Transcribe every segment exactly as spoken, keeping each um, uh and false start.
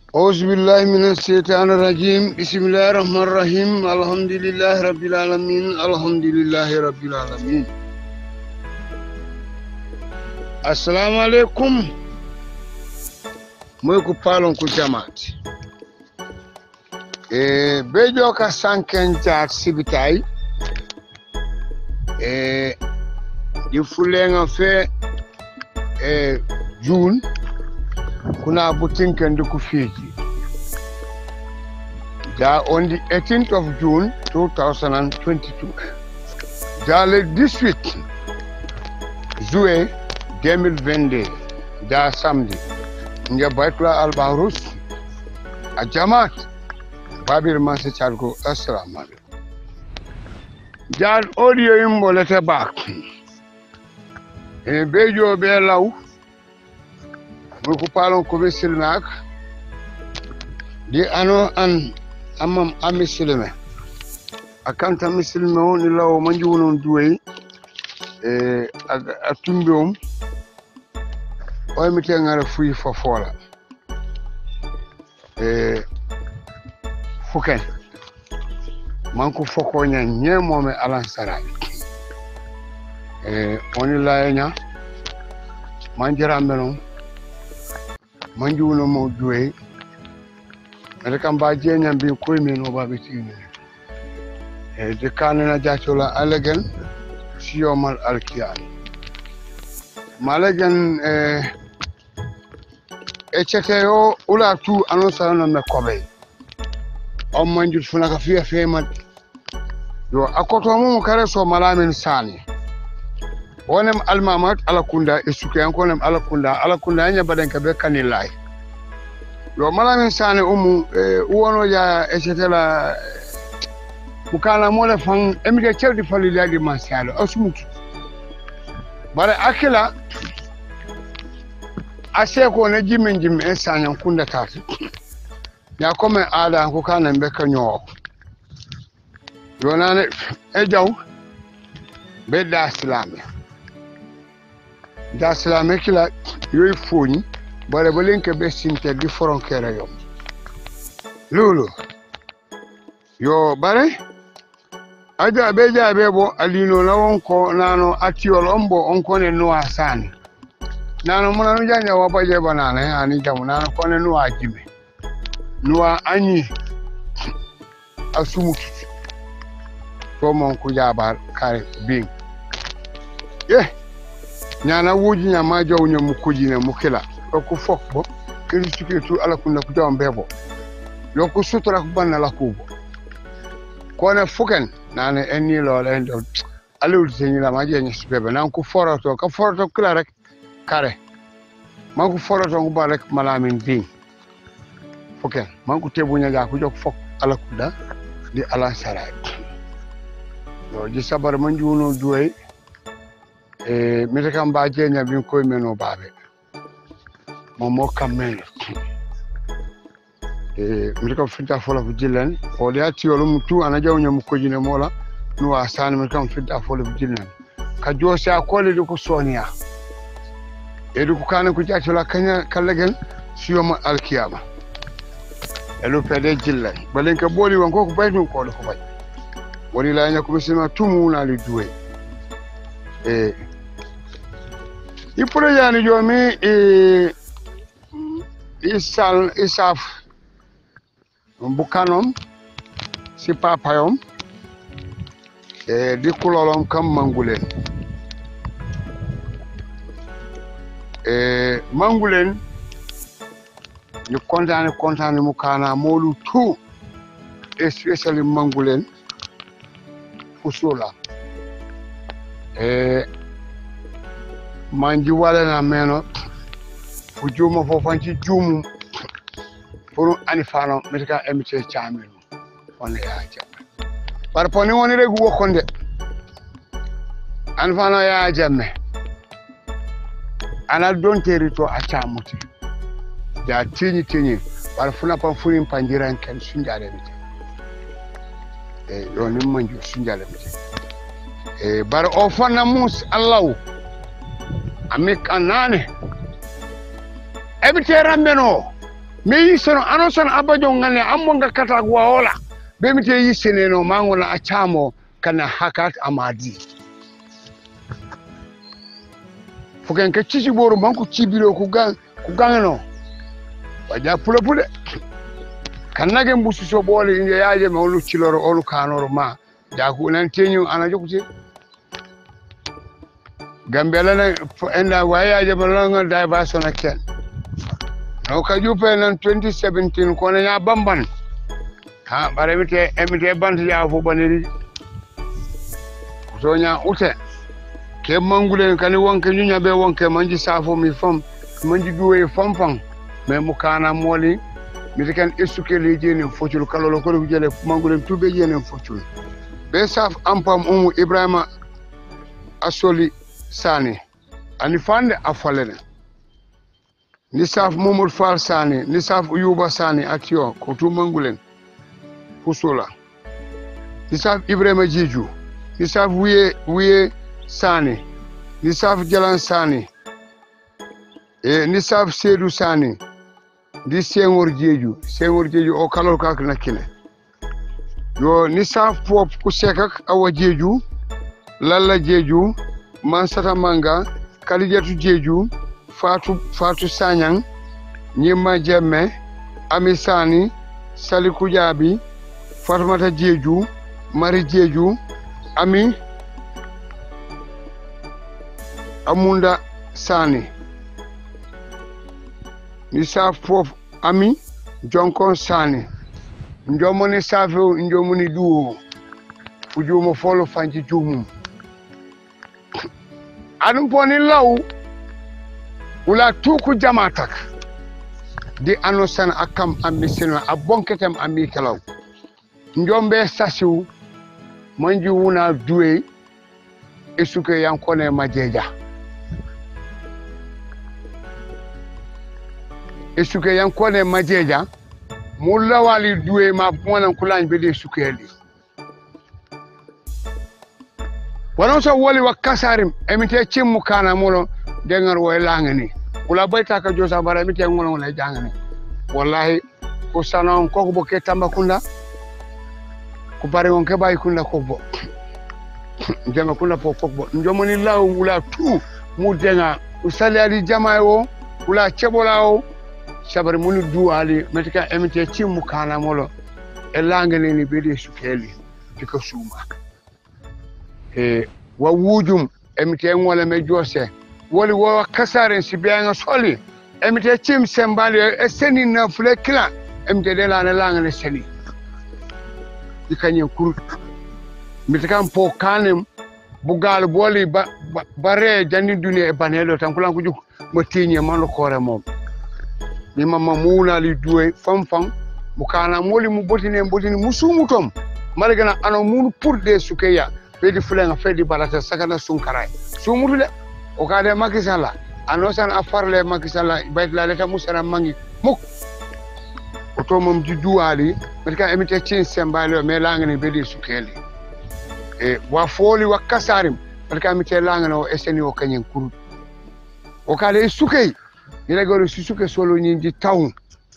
أعوذ بالله من الشيطان الرجيم بسم الله الرحمن الرحيم الحمد لله رب العالمين الحمد لله رب العالمين السلام عليكم مويكو بالون كو جماعت e bejo ka sanken jaat sibitay e di fulenga fe e june kuna butinken de ku fiji ja on the eighteenth of June two thousand twenty-two ja le dix-huit juillet deux mille vingt-deux ja samedi nge baytula al bahrus a jamaat babir masi chargo assalamu alaikum ja audio yimbo lete bak e bejo be law ko palon ko be silmak di ano an amam amisilme akanta misilme woni law manju non duway e atumbom o mi tengara fuyi fofola e fuken manko fokonya nyemo me alansara e oni laynya manjira menon manjuno mo duwe ade kam ba jenya bi koy men o ba betini e de kanena jatola alegen siyomal alkiyan malagen e e cheteo ula tu anonsa no me kobe o manjul funaka fiya femat yo akoto mo kare so malamin sani wonem almamat ala kunda e suke an konem ala kunda ala kunda nya baden ka be kanilay yo malamin sane umu e wono ya e cetela bukana mo le fan emige cewdi fali ladi masalo asumutu bare akila ase ko ne jimin jim e sanyan kunda tatu ya kome ada ko kana be kanyo yo nane e jaw be da islamia da islamia kila yoy foni bare bolenke be sinte di frontiere yom lulu yo bare aja be ja be bo alino lawon ko nano atiol ombo onko ne no asani nano mona no janya wa baje banana ani jamu nano ko ne no ajibe nuwa anyi asumutu ko mon ku jabar kare bing eh nyana wuji nyama jaw nyamu kujine mukila ko fokbo kiri tukitu ala kunna ku jawam bebo yo ko sutura ko banna la kubo ko ne fuken nane enni lol endo alul senyi la maje nyi bebe nan ko foroto ka foroto kila rek kare man ko foroto ko ba rek malamin bing fuken man ko tebunya ja ko jok fok ala kuda di ala saray yo di sabar man juno duwe e mi rekam ba jenya bin koy meno babe momo kamel e mi rekam finta fola bu jilen o le ati wala mu tu ana jaw nyam ko jine mola no asan mi rekam finta fola bu jilen ka josi akole di ko sonia e du ko kana ko jati la kanya kallegen siyoma alkiyama elo pede jilla balen ka boli won ko ko baytu ko ko bay woni la nya ko bisima tumu na li duwe e ipure yani jomi e isal isaf bukanom si papayom e di kulolom kam mangulen e mangulen ni kontane kontane mu kana molu tu especially mangulen usula e manji wala na meno fujuma fofanci jumu pour anifano metka emite chamelu on ya jamme par poni woni regu wokonde anfano ya jamme ana don territoire a chamuti ja tini tini par funa pan funin panjiran ken sunjare mite e do nim manju sunjare mite e bar o fana mus allah amik anane ebite rambeno me sono ano sono abajo ngane ammo nga kata gwa wala be mi te yisene no mango na achamo kana hakat amadi fuken ke cici boru manku cibiro ku gang ku gangano waja pula pula kanage mbusu so bole inde yaaje ma olu ciloro olu kanoro ma jaku nan tenyu ana jokuti Gambia la enda wayaje balanga diversion aken no ka jupe nan twenty seventeen ko na bamban ha bare mite emite bantu ya fu baniri so nya ute ke mangule kani wonke nyunya be wonke manji safo mi fam manji duwe fam fam me mukana moli mi kan esuke le jeni focul kalolo ko jele mangule tube jeni focul be saf ampam umu Ibrahima asoli sani ani fande afalene ni saf Momod Fall sani ni saf Yuba sani atio ko tu mangulen fusola ni saf Ibrahima Jeju ni saf wiye wiye sani ni saf Jalan sani e ni saf Seydou sani di Senghor Jeju Senghor Jeju o kalol kak nakine yo ni saf pop ku sekak awa Jeju Lalla Jeju Mansata Manga Kalijatu Jeju Fatu Fatu Sanyang Nyima Jemme Amisani Sali Kujabi Fatmata Jeju Mari Jeju Ami Amunda Sani Nisaf Prof Ami Jonkon Sani Njomoni Safo Njomoni Duo Ujumo Folo Fanji Jumum Adum poni law ula tuku jamatak di anosan akam ambisino abonketam ambi kalaw njombe sasiu manji wuna duwe esuke yankone majeja esuke yankone majeja mulla wali duwe ma mona kulanj be de sukeli wonon so woli wa kasarim emite cimmu kana mulo dengar way langani wala bayta ka josa bara emite ngolo ngolo jangani wallahi ko sanon ko bo ke Tambakunda ko bare on ke bay kunda ko bo denga kunda po ko bo njomoni law wala tu mu denga usali ali jamaawo wala cebolawo sabar munu duali metika emite cimmu kana mulo e langani ni bede sukeli diko suma e wa wujum emite ngole me jose woli wo kasaren sibianga soli emite chim sembali e seni na fule kila emite de la na langa seni dikanye kur mitakam po kanem bugal boli ba, ba, bare jani dunia e banelo tan kulan ko juk mo tinye mano kore mom ni mama muna li duwe fam fam mukana moli mu botine botine musumutom malgana ano mun pour de sukeya fedi fulenga fedi balata sakana sunkaray sumutude o kade makisala anosan afarle makisala baytla leta musara mangi muk o to mom di duwali betka emite cin sembalo me langani bedi sukeli e wa foli wa kasarim betka emite langana o eseni o kanyen kuru o kade sukey ila goro suke solo nyinji taw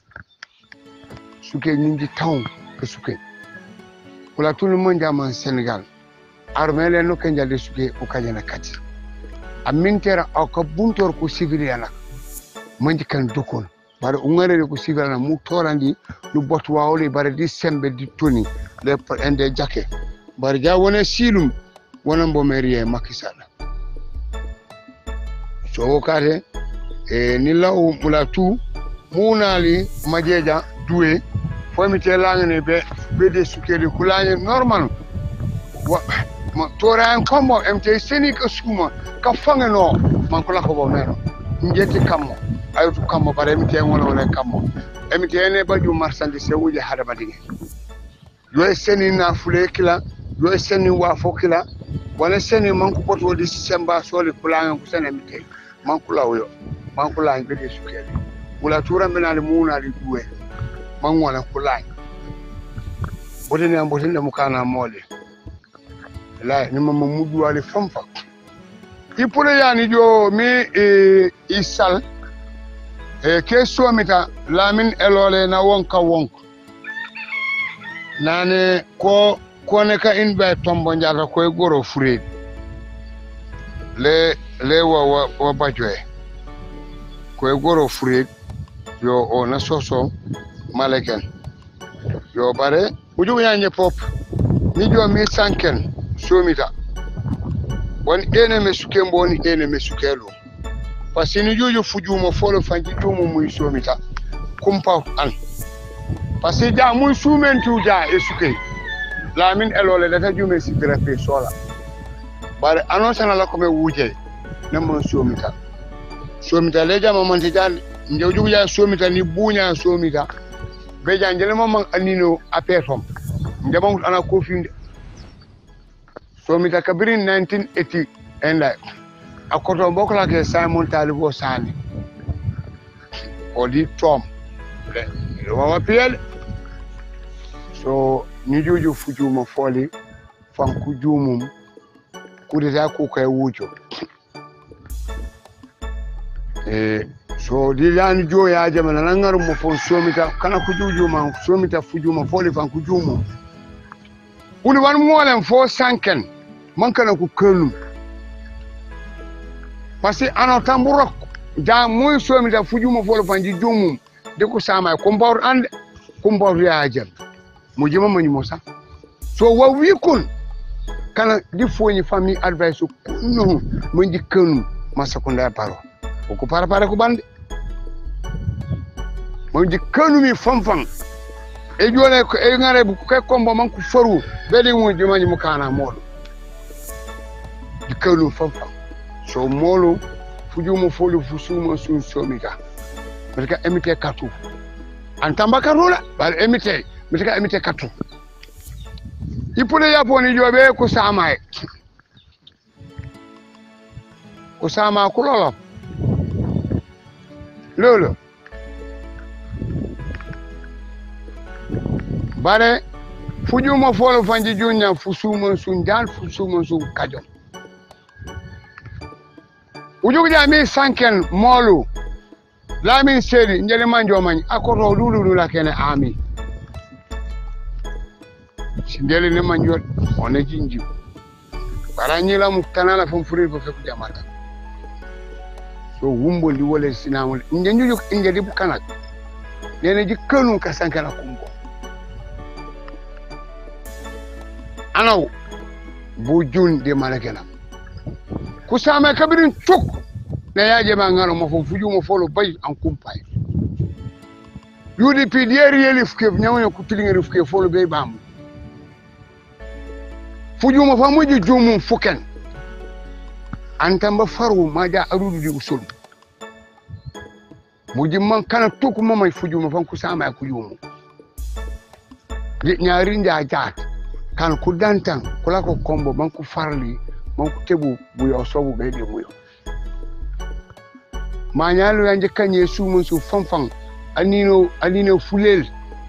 suke nyinji taw ke suke kula tunu monja man Senegal armele no kenja de suke o kanyana kati amintera o ko buntor ko civiliana manji kan dokon bare ungare ko civiliana mu torandi lu botu wawle bare di sembe di toni le ende jake bare ja wona silum wona mbo merie makisala so kare e ni law mula tu munali majeja duwe fo mi te langane be be de sukeli kulanye normal wa ma tora en kombo mte seni ko suma ka fangano man ko la ko bo mero njeti kammo ayutu kammo bare mi te ngol wala kammo emi te ne baju marchandise wuje hada badinge yo seni na fule kila yo seni wa fokila wala seni man ko poto di semba soli kulanga ko sene mi te man ko lawo man ko lañ be de sukeli wala tura menale muna li duwe man wala ko lañ bodene am bodene mo kana mole la ni mama mudu wali famfa ipule yani jo mi e isal e ke somita lamin elole na wonka wonko nane ko ko ne ka in be tombo njata ko goro fure le le wa wa bajoe ko goro fure yo o na soso maleken yo bare uju nyanye pop ni jo mi sanken somita won ene me sukembo ni ene me sukelo parce ni jojo fujumo folo fanji jumo muy somita kumpa an parce que ja muy sumen tuja e suke lamin elole data jume sidira pe sola bare annonce na la ko me wuje na mo somita somita le jama man ti jall njewju ja somita ni buña somita be janjele mo man anino apetom ndemam ana ko finde somita kabirin nineteen eighty enda akoto bokla ke Simon Talibo Sani odi tom le wa piel so ni jojo fujuma foli fanku jumum kudeta ko kay wujo e so di lan jo ya jamana nangar mo fon somita kana ku jujuma somita fujuma foli fanku jumum uli wan molen fo sanken man kana ku kenu parce que ano tamburok ja muy somita fujuma foli fanji jumum de ko sama ko mbawr ande ko mbawr ya jam mo jima mani mosa so wa wikun kana di foni famille advice ko no mo ndi kanu masa ko nda paro ko para para ko bande mo ndi kanu mi famfam e jone ko e ngare bu ko kombo man ko faru beli mo jima ni mo kana modo di kanu famfam so molo fujumo folu fusuma sun somita parce que emite katu antamba karola bal emite mitaka emite katu ipule yapo ni jobe ko sama e ko sama ko lolo lolo bare fujumo folo fanji junya fusuma sun dal fusuma sun kajo ujugu jami sanken molu lamin seri njele manjo mani akoro lulu la kene ami sindele ne manjo one jinji baranyela muktanala fon furi ko feku jamata so wumbo li wole sinamul nje njuju nje di bukana nene ji kanu ka sankana kumbo anaw bujun de malakena kusama kabirin tuk na yaje mangalo mo fo fuju mo folo bay en kumpay U D P dieri elif ke nyawo ko tilingere fuke folo be bam fuju mo fa muji jumum fuken antamba faru maja arudu di usul muji man kana tuk mo may fuju mo fa kusama ko yumu nyaari nda jaat kan ku dantan kula ko kombo man ku farli man ku tebu bu yo sobu be de muyo manyalo yanje kanye sumun su fanfan anino anino fulel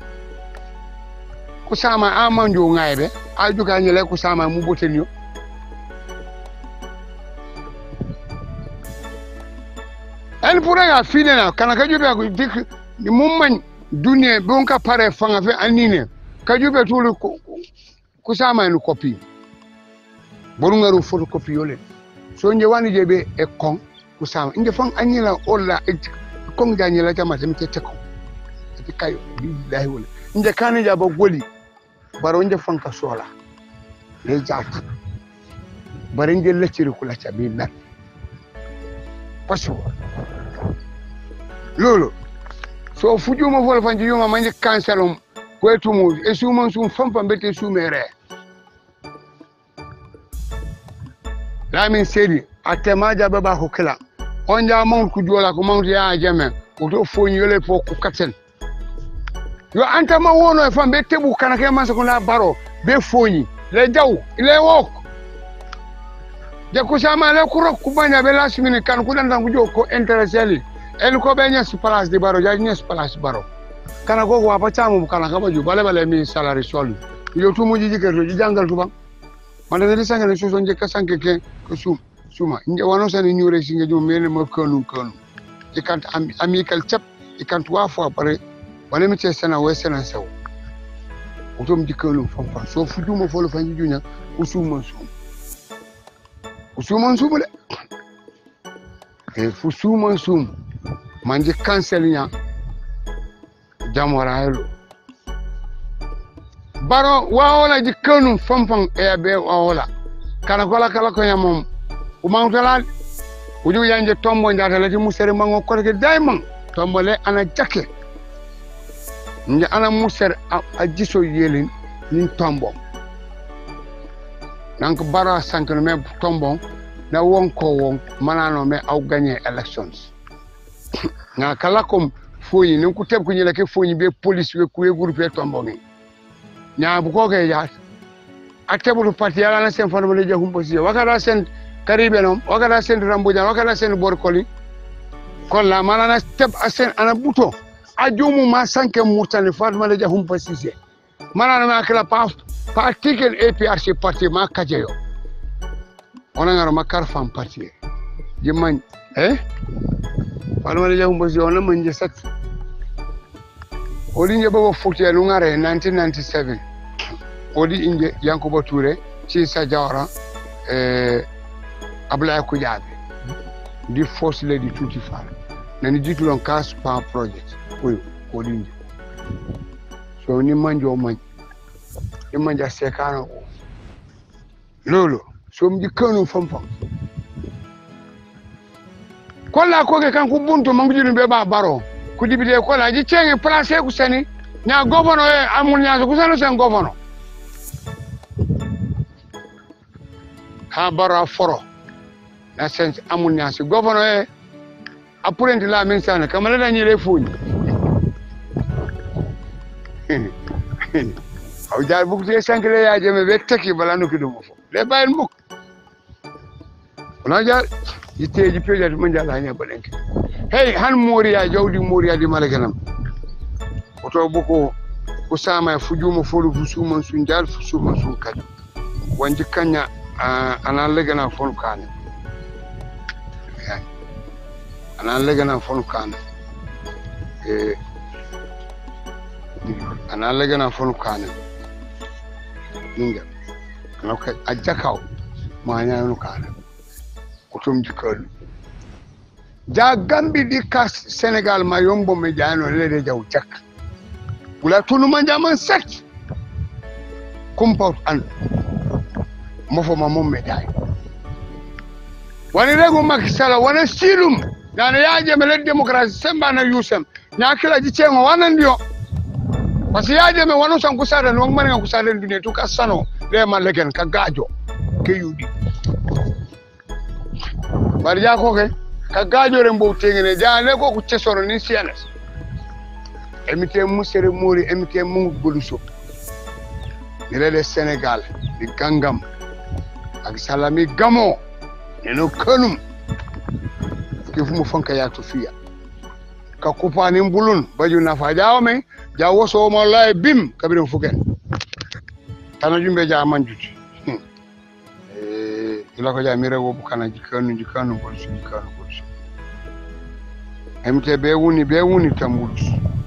ko sama amanjo ngaybe aju kanye le ko sama mu botenyo el pourra finena kana ka jobe ko dik ni mumman dunie bon ka pare fanga fe anine ka jobe tulu ko sama no copy borungaru photocopy yole so nje wani jebe e kon kusama inge fang anyela olla kong janyela jama tamite teko ati kayo billahi wala inge kane jaba goli baro nje fang ka sola le jaft bare nge leciri kula cha billah paso lolo so fujuma fol fanji yuma manje kansalom ko etumu e suma sum fampa bete sumere lamin seri atemaja baba hokela onja mount ku jola ko mount ya jame ko to foni yole fo ku katen yo anta ma wono e fambe tebu kana ke man ko na baro be foni le jaw le wok de ko sama le ku rok ku banya be lasmini kan ku dan dan ku joko interesseli el ko be nyas place de baro ja nyas place baro kana go wa pa chamu kana ka baju bale bale mi salary sol yo tu mu jiji ke to jangal tu bang manda ne sangane so so je ka sanke ke ko sum suma nje wano sani nyure singe jo mele mo kanu kanu ikant amical chap ikant wa fo pare wala mi te sana we sana saw otom dikelu fam fam so fuduma fo lo fanji junya usuma sum usuma sum le e fusuma sum manje cancel nya jamora helo baro waola dikelu fam fam e be waola kana kola kala ko nyamom umangtala uju yanje tombo ndata lati musere mango korke diamond tombo le ana jake nja ana musere a jiso yelin ni tombo nank bara sankno me tombo na wonko won manano me aw gagner elections nga kala kom foyi ni ku teb ko nyela ke foyi be police we ku e groupe tombo ngi nya bu ko ke ya atebulu parti yala na sen fano le jahum position wakara sen karibe non wakara sen rambuja wakara sen borkoli kolla manana step asen ana buto ajumu ma sanke murtani fatma le jahum position manana ma kala pa partikel A P R C parti ma kajeyo ona ngaro makar fam parti jimman eh fatma le jahum position ona manje sat olinje babo fukti ya ngare nineteen ninety-seven odi inje Yankuba Touré ci sa jawara eh Ablaye Kujabe di force le di tuti far nani jitu lon kas pa project oyo odi inje so ni manjo man ni manja sekano lolo so mji kanu fam fam kolla ko ke kan ku buntu mangi be ba baro ku dibide kolla ji cenge place ku sani nya governo e amul nya ku sanu sen governo ha bara foro na sense amul nyasi governo e apurenti la men sana kamala na nyele fuñi aw jaar bu ci sankle ya jeme be tekki bala no kido mo fo le bayil muk ona jaar yitteji peje mo jalla nya balenki hey han moriya jawdi moriya di malaganam oto buko usama fujuma folu fusuma sun jaar fusuma sun kadi wanji kanya ana legana fon kan ana legana fon kan e ana legana fon kan ninga ana ka ajakaw ma nyaanu kan kutum jikol ja gambi di kas Senegal ma yombo me jaano lede jaw jak wala tunu ma jaman set compound an mofo ma mom medai wani rego makisala wani silum dana yaje mele demokrasi semba na yusem nyakila jichengo wana ndio pasi yaje me wanu san kusada no ngmane kusada dunia tu kasano le malegen ka gajo ke yudi bari ja ko ke ka gajo rembo tengene jane ko ku cesoro ni sianas emite musere mori emite mungu boluso le Senegal di gangam ak salami gamo eno kanum kifu mu fanka ya tufiya ka kupani mbulun baju na fajawo me jawo so mo lay bim kabirum fuken tana jumbe ja manjuti eh ila ko ja mi rewo bu kana jikanu jikanu bol su jikanu bol su emte be wuni be wuni tambulus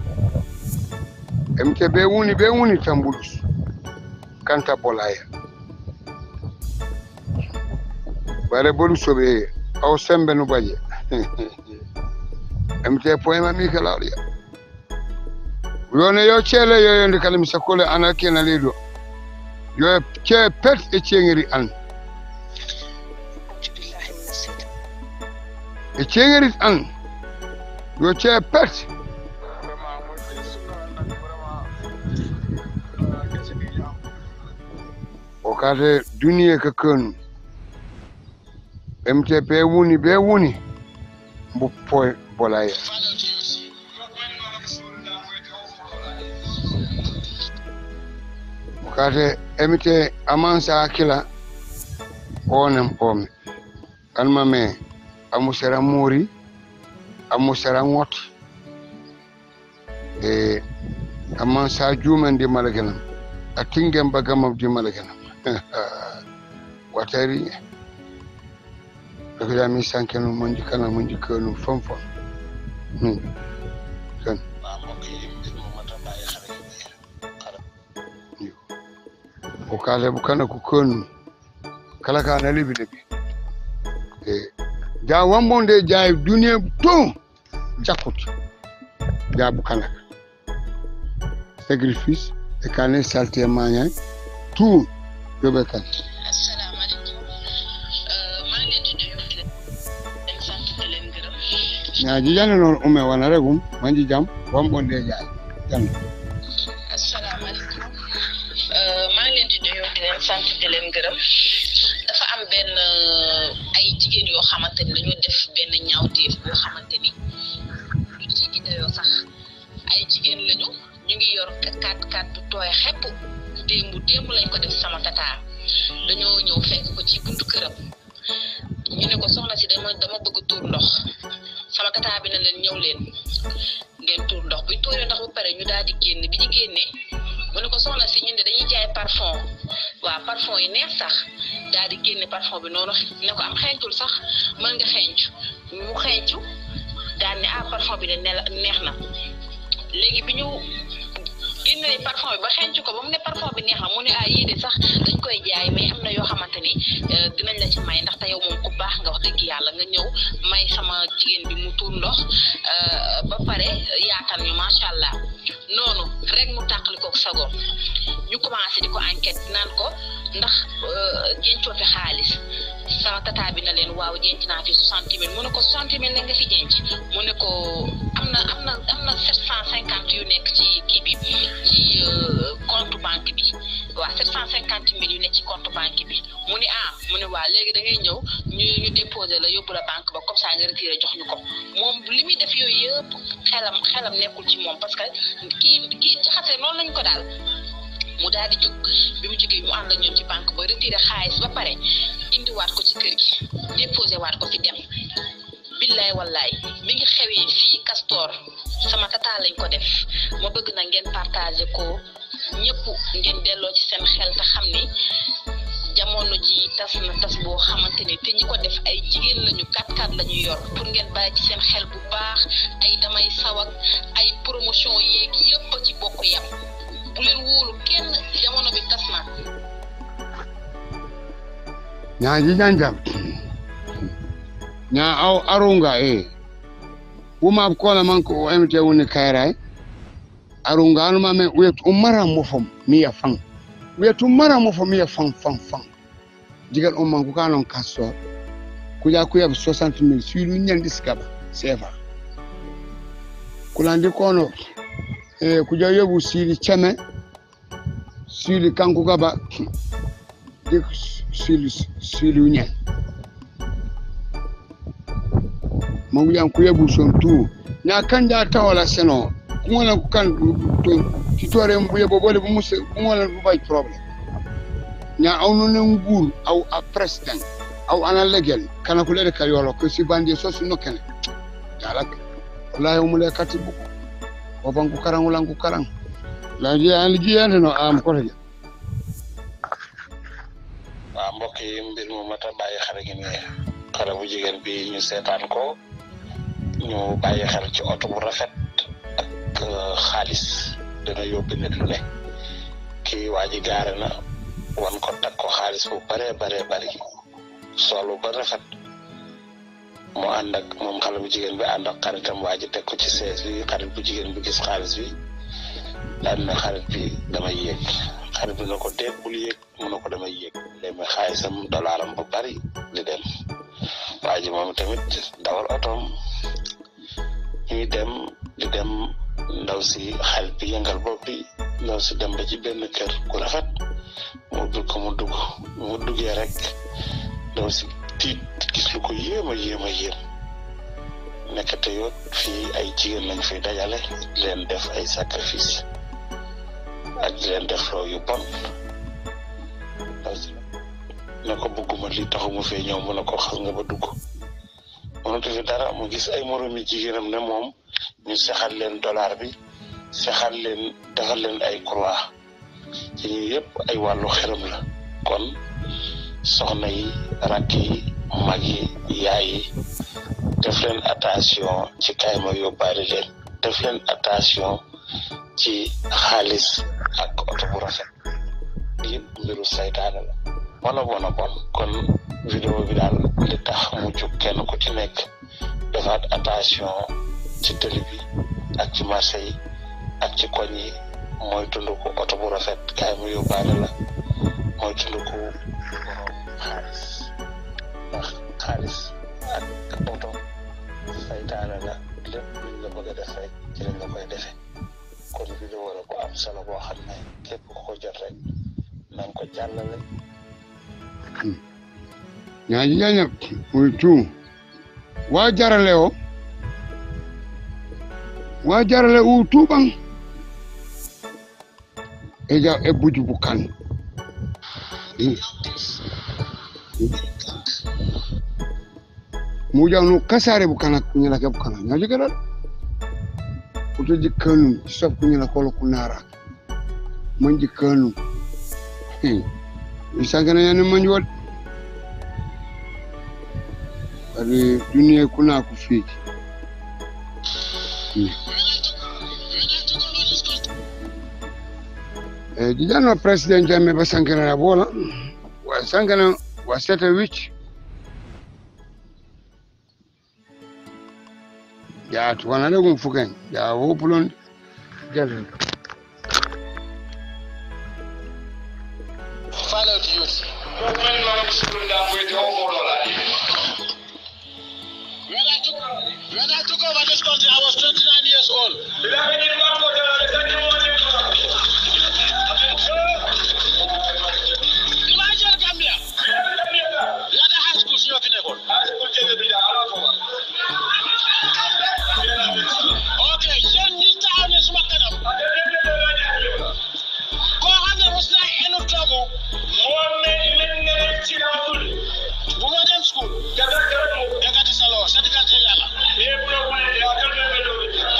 emte be wuni be wuni tambulus kanta bolaya bare bolu sobe aw sembe no baje emte poema mi kala ya yone yo chele yo yonde kala mi sakole anake na ledo yo che pet e chengeri an e chengeri an yo che pet o kade duniya ka kanu M T P wuni be wuni bu poy bolaya kate M T amansa kila onem ome alma me amusera muri amusera ngot e amansa juman di malaganam atingem bagam di malaganam watari daga mi sankenu monji kana monji kanu fonfon hmm kan waaw mbokk yi mbir mu mat a bàyyi xel xel o kale bu kana ku kon kala kana libi libi e ja wambonde jaay duniya to jakut ja bu kana sacrifice e kane salte mañay tout yobe kan asalaamaaleykum maa ngi leen di nuyu di leen sant di leen gërëm. ñaaji jane noon ume wana regum manji jam wambonde jaay jan asalaamaaleykum maa ngi leen di nuyu di leen sant di leen gërëm dafa am benn ay jigéen yoo xamante ni dañoo def benn ñaawteef boo xamante ni lu jéggi dayoo sax ay jigéen lañu ñu ngi yor kat kat bu tooy xepp démb démb lañ ko def sama tata dañoo ñëw fekk ko ci buntu këram ñu ne ko soxna si dama dama bëgg tuur ndox sama tata bi ne leen ñëw leen ngeen tuur ndox buñ tuuree ndox bu pare ñu daal di génn bi ñu génnee mu ne ko soxna si ñun de dañuy jaay parfum waaw parfum yi neex sax daal di génne parfum bi noonu ne ko am xeeñtul sax mën nga xeeñcu mu xeeñcu daal ne ah parfum bi de neex na léegi bi ñu génne parfum bi ba xeeñcu ko ba mu ne parfum bi neex na mu ne ah yii de sax dañ koy jaay mais am na yoo xamante ni dinañ la ci may ndaxte yow moom ku baax nga wax dëgg yàlla nga ñëw may sama jigéen bi mu tuur ndox ba pare yaatal ñu macha allah noonu rek mu tàqali ko sagoom ñu commencé di ko enquête naan ko ndax jencoo fi xaalis sama tata bi na leen waaw jenc naa fi soixante mille mu ne ko soixante mille la nga fi jenc mu ne ko am na am na am na sept cent cinquante yu nekk ci kii bi ci compte banque bi waaw sept cent cinquante mille yu nekk ci compte banque bi mu ne ah mu ne waa léegi da ngay ñëw ñu ñu déposé la yóbbu la banque ba comme ça nga retiré jox ñu ko moom li muy def yooyu yëpp xelam xelam nekkul ci moom parce que kii kii jaxase noonu lañ ko daal mu daal di jóg bi mu jógee mu ànd ak ñoom ci banque ba retiré xaalis ba pare indiwaat ko ci kër gi déposé waat ko fi dem billaay wallaay mi ngi xewee fii Castor sama tata lañ ko def ma bëgg na ngeen partagé ko ñëpp ngeen delloo ci seen xel te xam ni jamono ji tas na tas boo xamante ni te ñi ko def ay jigéen lañu kat kat lañu yor pour ngeen bàyyi ci seen xel bu baax ay damay sawak ay promotion yeeg yëpp ci bokk yam bu leen wóolu kenn jamono bi tas na ñaaji janjam ñaa aw arunga e wuma kola manko o emte woni kayray arunga anuma men wetu umara mo fom miya fang wetu mara mo fom miya fang fang fang digal on manko kanon Castor kuja ku yab soixante mille sulu nyandi skaba sefa kulandi kono e kuja yobu sili cheme sili kanku gaba dik sili sili nyen mangu yan ku yabu son tu na kanja tawala seno kumola ku kan to titore mbuye bobole bu musse kumola bu bay problem nya awno ne nguur aw a president aw ana legel kana ku lede ka yolo ko si bandi so su nokene dalak wallahi o mule kati bu o banku karang ulang ku karang la ji an ji an no am ko je waa mbokk yi mbir mu mat a bàyyi xel gi ne xale bu jigéen bi ñu seetaan ko ñu bàyyi xel ci oto bu rafet ak xaalis dina yóbbu nit lu ne kii waa ji gaare na wan ko tag ko xaalis bu bare bare bari solu ba rafet mu ànd ak moom xale bu jigéen bi ànd ak xaritam waa ji teg ko ci sees bi xarit bu jigéen bi gis xaalis bi daan na xarit bi damay yéeg xarit bi na ko déet bul yéeg mu na ko damay yéeg léegi xaalisam dollaram bu bari di dem waa ji moom tamit dawal otoom ñuy dem di dem ndaw si xarit bi yëngal bopp bi ndaw si dem ba ci benn kër ku rafet mu dugg ko mu dugg mu duggee rek ndaw si tiit gis lu ko yéem a yéem a yéem nekkate yoot fii ay jigéen lañ fiy dajale di leen def ay sacrifice ak di leen def loo yu bon ndaw si ne ko bëgguma li taxu mu fee ñëw mu ne ko xas nga ba dugg mënatu fi dara mu gis ay moromi jigéenam ne moom ñu sexal leen dollar bi sexal leen defal leen ay croix ci ñu yëpp ay wàllu xeram la kon soxna yi rakk yi mag yi yaay yi def leen attention ci kayma yóbbaale leen def leen attention ci xaalis ak oto bu rafet yëpp mbiru saytaane la wala bona bon kon vidéo bi daal li tax mu jóg kenn ku ci nekk defaat attention ci télé bi ak ci marché yi ak ci koñ yi mooy tund ko oto bu rafet kayma yóbbaale la mooy tund ko borom xaalis ndax xaalis ak oto saytaane la lépp luñ la bëgg a def rek ci lañ la koy defee kon vidéo la bu am solo boo xam ne képp ku ko jot rek na nga ko jàllale. ñaaji ñaña muy tu waa jarale o waa jarale u tuuban e ja e buju bukan mu jaw no kasare bukana kunyala ke bukana ñaaji gara kuto jikkanu sab kunyala kolo kunara man jikkanu isagana yana man wad ari duniya kuna ku fiki eh dijana president jamme basankana na bola wa sankana wa seta wich ya tuwana le gun fuken ya wopulon jalen follow the youth when man school down with the whole lot when I took when I took over this country I was twenty-nine years old imagine Gambia yada high school sio kinekol high school jende bi da ala ko okay yen ni taawne suma kanam ko hande musna eno tago mo me men ne ci ratul bu ma dem school daga daga mo daga ci salo certificat yalla e bu ko ne ya kan me do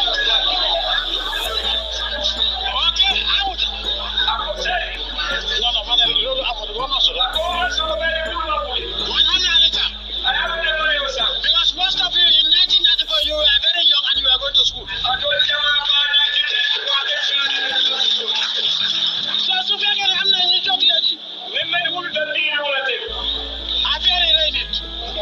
okay out ako say no no man lolu amul do ma so ko ma so be do ma ko man ana leta I have never yourself because most of you in nineteen ninety-four you were very young and you were going to school I told you so so be get am na ni jog legi men men wul da di wala te affaire yi lay nit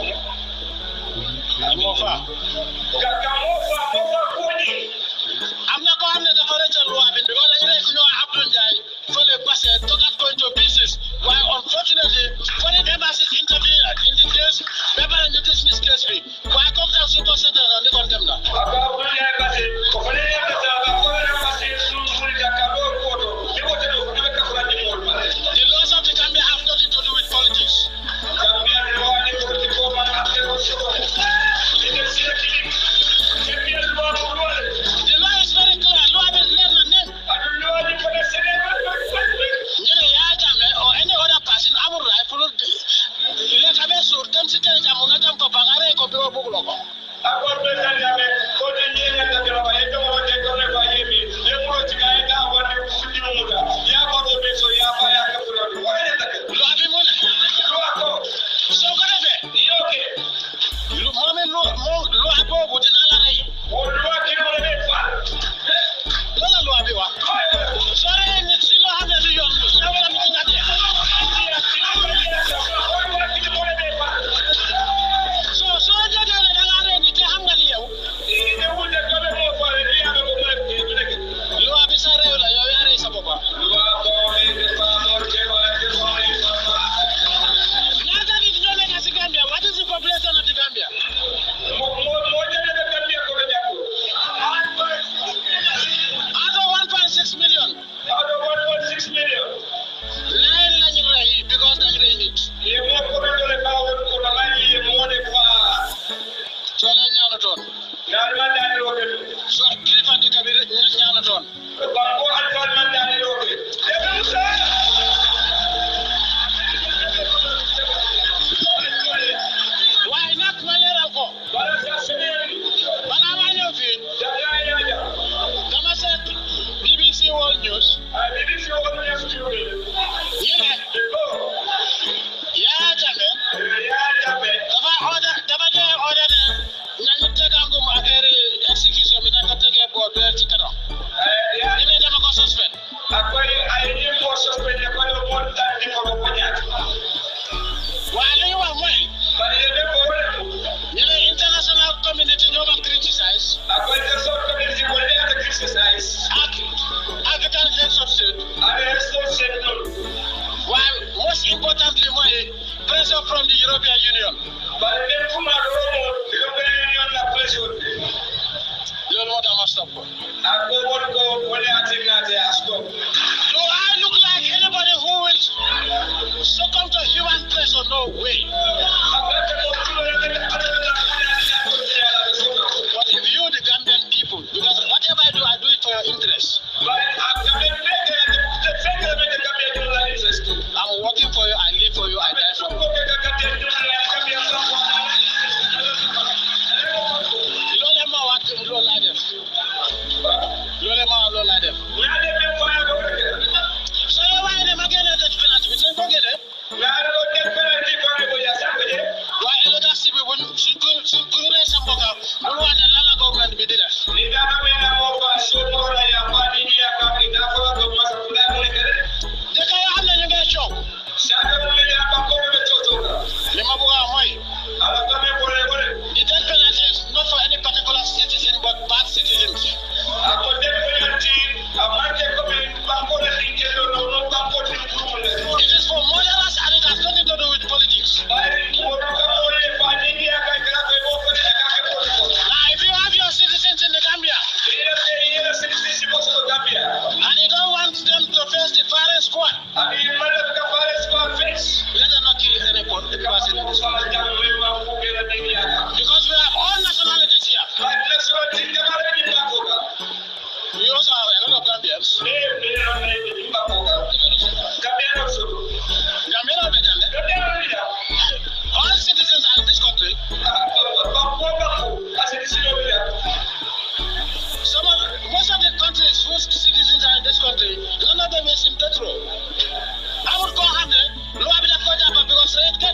mo fa ga ga mo fa mo fa ko ni am na ko am na dafa rëccal loi bi because dañu rek ñoo Abdou Ndiaye fele passé to that going to pieces why unfortunately foreign embassies intervene in the case beba ñu dismiss case bi why come down so to say na ni kon dem na aba Abdou Ndiaye passé ko fele embassy aba foreign embassy su su ja ka do ko to ni ko te ko be ka fula di mo the laws of the Gambia have nothing to do with politics Gambia de wa ni ko ti ko man ate ko so ni de sirki ni bi de law ko wala the law is very clear law be learn na ne adu law ni ko de sene ni ya jambe or any other person amul right for ile ka be sur dem ci te jamu na tam ko bagare ko be bu ko ko akor be tan yabe ko de ni ya ta de ba e to ko de ko ne ba yemi e mo ci ga e da wa ni ku di mu da ya ko do be so ya ba ya ka fu lo wa ne ta lo abi mo ne lo ko so ko de ni okay lu mo me lo mo lo abo bu dina la ray o lo ki mo ne fa lo la lo abi wa sore ni ci lo ha ne ci yoon sa wala mi ci ngade so so jaga ne da la ray ni te xam nga li yow ni wu de ko be mo fa le ya ko mo le lo abi sa rew la yow ya ray sa bopa lo ko ni de fa mo ke wa de ko ni ñaata nit ñoo nekk ci Gambia what is the population of the Gambia mo mo mo de de Gambia ko be jàpp out of one point six million out of one point six million nine lañu ray because dañ ray nit ye mo ko be dole ba won ko la lay mo de fa so la ñaanu ton ñaanu man daal lo be so kilifa de kabir ñaanu ton ba ko alfa man daal lo be de bu sa waaye nag ma leeral ko bala sa semaine bala ma ñëw fii dama seet B B C World News B B C World News ñu ne Yaya Jammeh dafa order dafa joxe order ne nañ be ci kanam ine dama ko suspend akwai ainihin ko suspend ya kwallo mo da ni ko ko nyati wa li wa moy bari yebe ko wala ñu ne international community ñoo ma criticize akwai so community ko le ata criticize ak African heads of state ale so said no why most importantly moy pressure from the European Union bari ne kuma do mo European Union la pressure loolu moo tax ma stop ko ako won ko wala atinate asko do I look like anybody who will succumb to human pressure? No way. But if you the Gambian people, because whatever I do, I do it for your interest. I'm working for you, I live for you, I die for you. Lolema what low like them. Lolema low like them. So why them again at the penalty? We don't go get it. Why other people when she could she could raise some book up? We want the Lala government be there. They can have the new show. Lemabuga Moy. The death penalty is not for any particular citizen but bad citizens. It is for murderers and it has nothing to do with politics. Now, if you have your citizens in the Gambia and you don't want them to face the firing squad, let them not kill any person in this country. Because we have all nationalities here. We also have a lot of Gambians. All citizens are in this country. Some of, most of the countries whose citizens are in this country, none of them is in petrol. I would go have them, low bit of Kojaba because it can.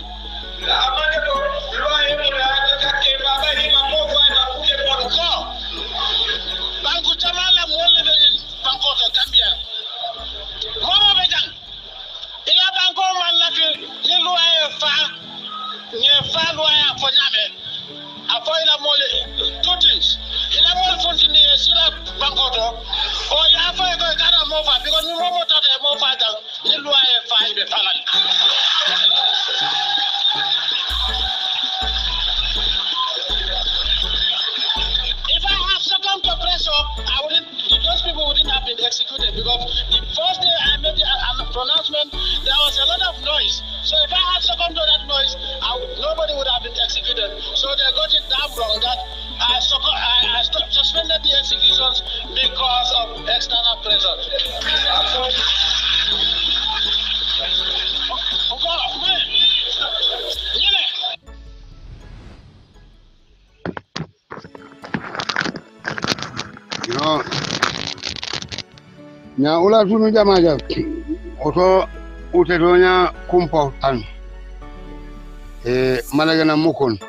Go. Banku Tamala Mole Banko Gambia. Mama Bejan. Ila Banko man laki Niluaya Fa Nefa Luaya for Yame. Avoid a mole two things. Ila Mol Fontini Sila Bankoto. Or Yafa Gada Mova because we won't talk about Mova than Niluaya Fa the Falan. If I have succumbed to pressure, I wouldn't, those people wouldn't have been executed because the first day I made the uh, pronouncement, there was a lot of noise. So if I had succumbed to that noise, I would, nobody would have been executed. So they got it down wrong that I, succumb, I, I suspended the executions because of external pressure. No. Nya ula tunu jama ja. Oto utetonya kumpa tan. E malagana mukon.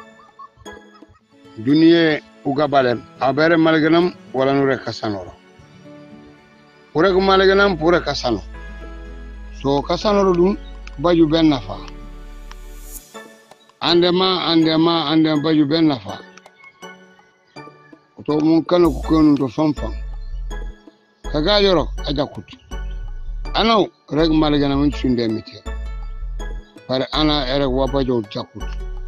Duniye ugabalen. Abere malaganam wala nure kasanoro. Pure ko malaganam pure kasano. So kasanoro dum baju ben nafa. Andema andema andema baju ben nafa. To mun kana ku kanu to fanfan kaga yoro aja kut ana reg malagana mun sunde mite par ana ere waba jo jakut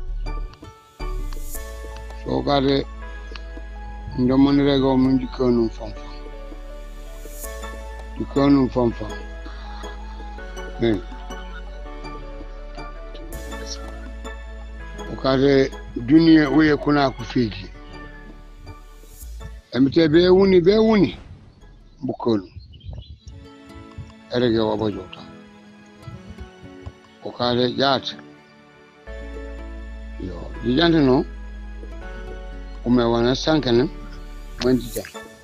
so gade ndo mon rego mun dikanu fanfan dikanu fanfan eh o kade duniya uye kuna ku fiji emite be wuni be wuni bukolu erege waba jota o kale jat yo dijante no ume wana sankane mandija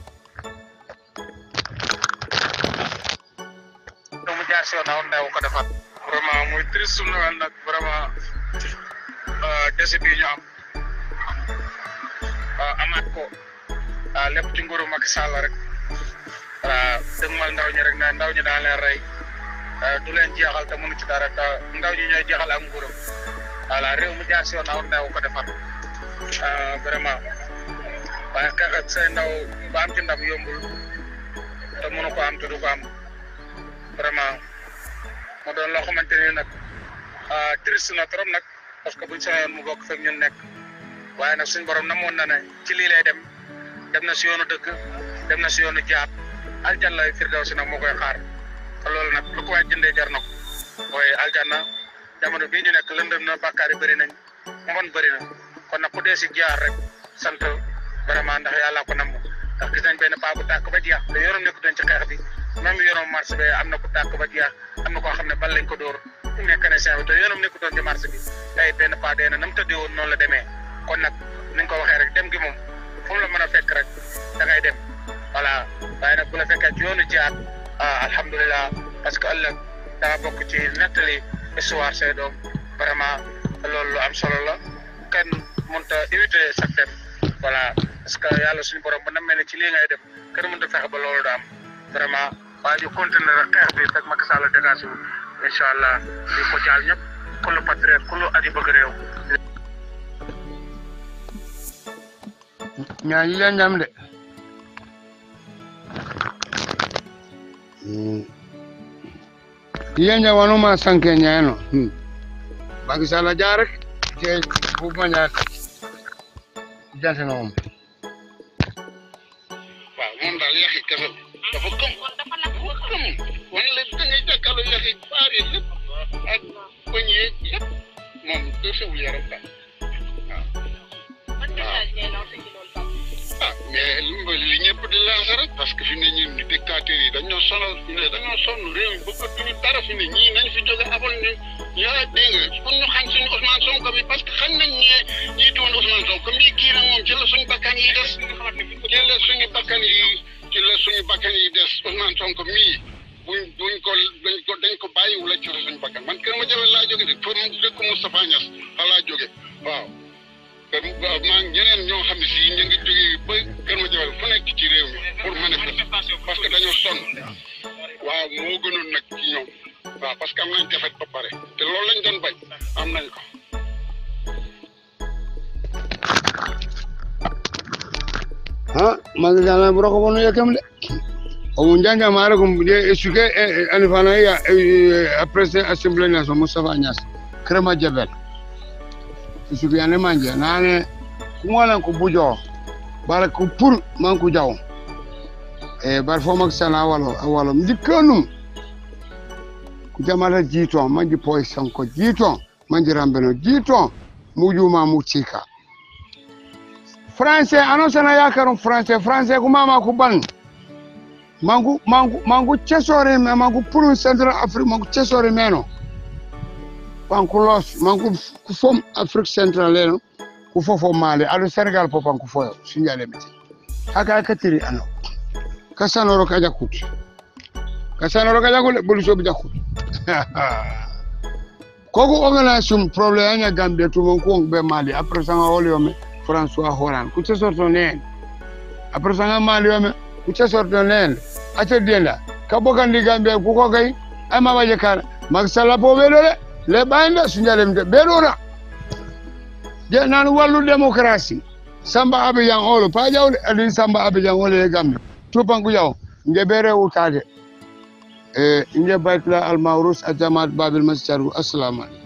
no mu jaar ci na ndaw ko defat vraiment muy triste no nak vraiment euh décès bi ñu am euh amat ko voilà lépp ci nguuru Macky Sall rek voilà dëgmal ndaw ñi rek na ndaw ñi daan leen rey du leen jeexal te mënu ci dara te ndaw ñi ñooy jeexal ak nguuram voilà réew mu jaar si yoon aw ndaw ko defar vraiment waaye xeex ak say ndaw ba am ci ndam yombul te mënu ko am te du ko am vraiment mu doon loo xamante ni nag triste na trop nag parce que buñ sañoon mu bokk fekk ñun nekk waaye nag suñu borom namoon na ne ci lii lay dem dem na si yoonu dëkk dem na si yoonu jaat aljanna lay firdawsi nag moo koy xaar te loolu nag lu ko waay jëndee jar na ko mooy aljanna jamono bii ñu nekk lëndëm na bàkkaar yi bëri nañ mbon bëri na kon nag ku dee si jaar rek sant vraiment ndax yàlla ko namm ndax gis nañ benn paa bu tàkk ba jeex te yorom nekku doon ci xeex bi même yorom marché bi am na ku tàkk ba jeex am na koo xam ne bal lañ ko dóor nekk ne seen te yorom nekku doon ci marché bi tey benn paa dee na nam tëddee woon noonu la demee kon nag ni nga ko waxee rek dem gi moom fu mu la mën a fekk rek da ngay dem voilà waaye nag bu la fekkee ci yoonu jihaad ah alhamdulilah parce que ëllëg da nga bokk ci nettali histoire say doom vraiment loolu lu am solo la kenn mënut a éviter sax dem voilà parce que yàlla suñu borom bu namee ne ci lii ngay dem kenn mënut a fexe ba loolu du am vraiment waaye ñu continuer rek xeex bi fekk Macky Sall dégagé wu incha allah di ko jaal ñëpp ku lu patriote ku lu aji bëgg réew. ñaañi janjam de yenya wanuma sanke ñaano Macky Sall jaar rek te bu ma ñaan jante na moom waaw moom daal yaxi kese dafa gëm dafa gëm wan la da ngay jàkkaarloo yaxi baar yi lépp ak bëñ yeeg lépp moom doo sewul yaram daal ah mais li ñëpp di lancer rek parce que fi ne ñun dictateurs yi dañoo sonal dañoo sonn réew mi bëggatuñu dara fi ne ñii nañ fi jóge abal ñu yaa dégg nga pour ñu xañ suñu Ousmane Sonko bi parce que xam nañ ne jiitu woon Ousmane Sonko mbii kii nag moom ci la suñu bakkan yi des ci la suñu bakkan yi ci la suñu bakkan yi des Ousmane Sonko mii buñ buñ ko dañ ko dañ ko bàyyi wala ci la suñu bakkan man kër ma jawel laa jóge de pour dëkk Moustapha Niass fa laa jóge waaw maa ngi ñeneen ñoo xam ne si ñu ngi jógee ba kër ma jawel fu nekk ci réew mi pour manifester parce que dañoo sonn waaw moo gënoon nag ci ñoom waaw parce que am nañ defet ba pare te loolu lañ doon bañ am nañ ko. ha Macky Sall bu roko bonu yakam de o mun janja mara kum de suke ani fana ya après assemblée nationale Moustapha Niass krema jabel suke ane manje nane kumala ko bujo bara ko pour man ko jaw e bar fo Macky Sall walo walo ndikanu ku jamala jito manji poy sanko jito manji rambeno jito mujuma mu cika français annonce na yakarum français français ko mama ko ban mangu mangu mangu cesore me mangu pour central afrique mangu cesore meno panku los mangu ku fom afrique central leno ku fofo mali adu senegal po panku foyo signale meti haka katiri ano kasanoro kaja kuti kasanoro kaja ko bulu so bi jakut koko organisation problème nya Gambia to mon ko be mali après ça ngolio me François Hollande ku cesorto nen après ça nga mali yo me ku cesorto nen ate denda ka bokandi Gambia ku ko kay ay ma waje kar Macky Sall po be dole le bande signalem de be dora je nan wallu démocratie Samba Abidjan olo pa jawle adi Samba Abidjan wole Gambia to pangu jaw ngebere utade e nge baytla al mawrus ajamat babil masjaru assalamu